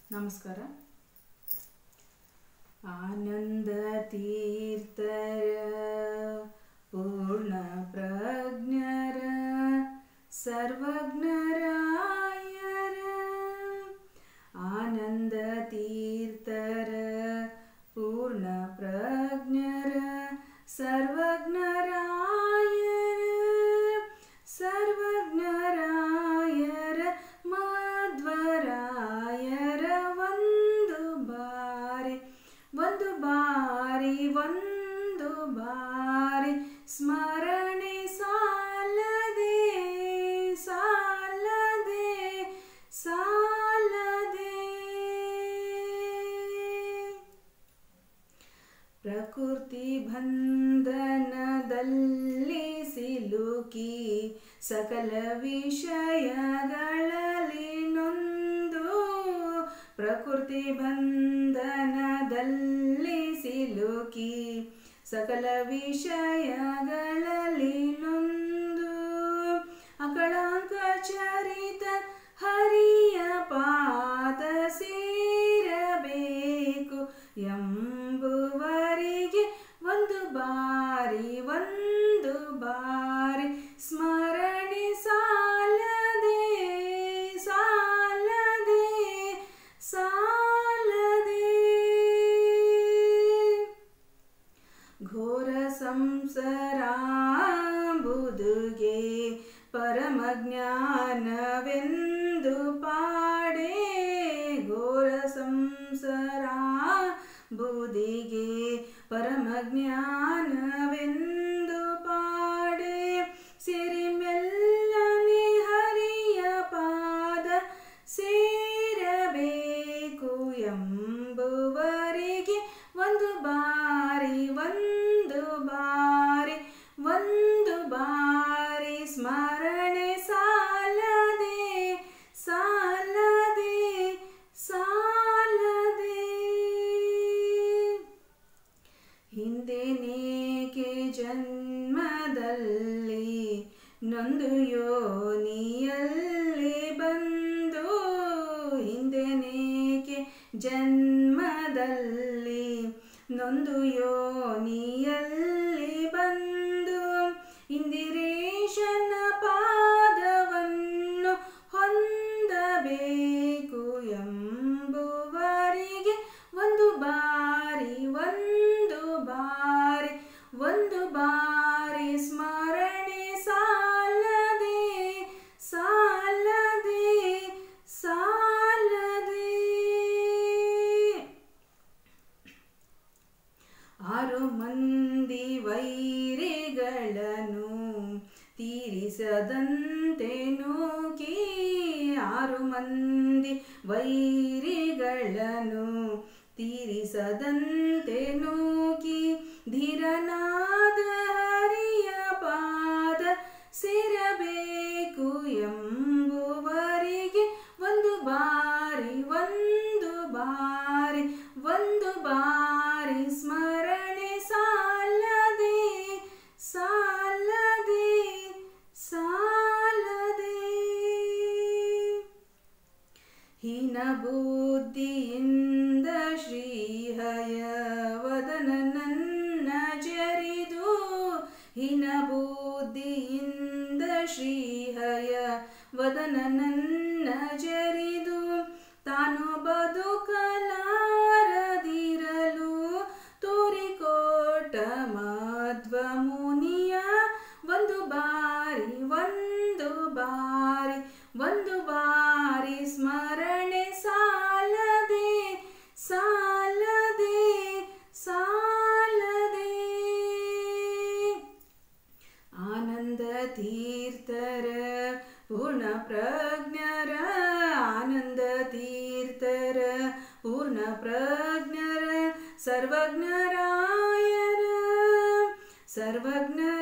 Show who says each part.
Speaker 1: ನಮಸ್ಕಾರ. ಆನಂದ ತೀರ್ಥರ ಪೂರ್ಣ ಪ್ರಜ್ಞರ ಸರ್ವಜ್ಞರಾಯರ ಆನಂದ ತೀರ್ಥರ ಪೂರ್ಣ ಪ್ರಜ್ಞರ ಸರ್ವಜ್ಞರಾಯರ ಸರ್ವಜ್ಞರಾಯರ ಮಧ್ವರಾಯರ ಒಂದು ಬಾರಿ ಸ್ಮರಣೆ ಸಾಲದೆ ಪ್ರಕೃತಿ ಬಂಧನದಲ್ಲಿ ಸಿಲುಕಿ ಸಕಲ ವಿಷಯಗಳಲ್ಲಿ ನೊಂದು ಪ್ರಕೃತಿ ಬಂಧನದಲ್ಲಿ ಸಿಲುಕಿ ಸಕಲ ವಿಷಯಗಳಲ್ಲಿ ನೊಂದು ಅಕಳಂಕ ಚರಿತ ಹರಿಯ ಪಾದ ಸೇರಬೇಕು ಎಂಬುವರಿಗೆ ಒಂದು ಬಾರಿ ಸ್ಮರಣೆ ಸಾಲದೆ ಘೋರ ಸಂಸಾರಾಂಬುದುಗೆ ಪರಮ ಜ್ಞಾನವೆಂದು ಪಾಡೆ ಘೋರ ಸಂಸಾರಾಂಬುದಿಗೆ ಪರಮ ಜ್ಞಾನವೆಂದು ಪಾಡೆ ಸಿರಿಮೆಲ್ಲನೆ ಹರಿಯ ಪಾದ ಸೇರಬೇಕು ಎಂಬುವರಿಗೆ ಒಂದು ಬಾರಿ ಸ್ಮರಣೆ ಸಾಲದೆ ಹಿಂದೆನೇಕೆ ಜನ್ಮದಲ್ಲಿ ನೊಂದು ಯೋನಿಯಲ್ಲಿ ಬಂದು ಹಿಂದೆನೇಕೆ ಜನ್ಮದಲ್ಲಿ ನೊಂದು ಯೋನಿಯಲ್ಲಿ ಬಂದು ಇಂದಿರೇಶನ ಪಾದವನ್ನು ಹೊಂದಬೇಕು ಎಂಬುವರಿಗೆ ಒಂದು ಬಾರಿ ಸ್ಮರಣೆ ಸಾಲದೆ ಆರು ಮಂದಿ ವೈರಿಗಳನ್ನು ತೀರಿಸದಂತೆ ನೂಕಿ ಆರು ಮಂದಿ ವೈರಿಗಳನ್ನು ತೀರಿಸದಂತೆ ನೂಕಿ ಧೀರನಾದ ಹರಿಯ ಪಾದ ಸೇರಬೇಕು ಎಂಬುವರಿಗೆ ಒಂದು ಬಾರಿ ಸ್ಮರಣೆ ಸಾಲದೆ ಹೀನ ಬುದ್ಧಿಯಿಂದ ಶ್ರೀಹಯವದನನ್ನ ಜರಿದು ಹೀನ ಬುದ್ಧಿಯಿಂದ ಶ್ರೀಹಯವದನನ್ನ ಜರಿದು ತಾನು ಬದುಕಲಾರದಿರಲು ತೋರಿಕೊಟ್ಟ ಮಧ್ವ ಮುನಿಯ ಒಂದು ಬಾರಿ ಸ್ಮರಣೆ ಸಾಲದೆ ಆನಂದ ತೀರ್ಥರ ಪೂರ್ಣ ಪ್ರಜ್ಞರ ಆನಂದ ತೀರ್ಥರ ಪೂರ್ಣ ಪ್ರಜ್ಞರ ಸರ್ವಜ್ಞರಾಯರ